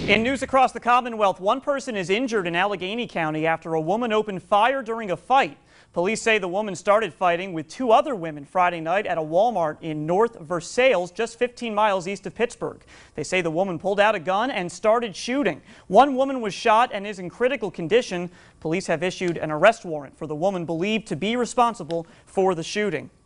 In news across the Commonwealth, one person is injured in Allegheny County after a woman opened fire during a fight. Police say the woman started fighting with two other women Friday night at a Walmart in North Versailles, just 15 miles east of Pittsburgh. They say the woman pulled out a gun and started shooting. One woman was shot and is in critical condition. Police have issued an arrest warrant for the woman believed to be responsible for the shooting.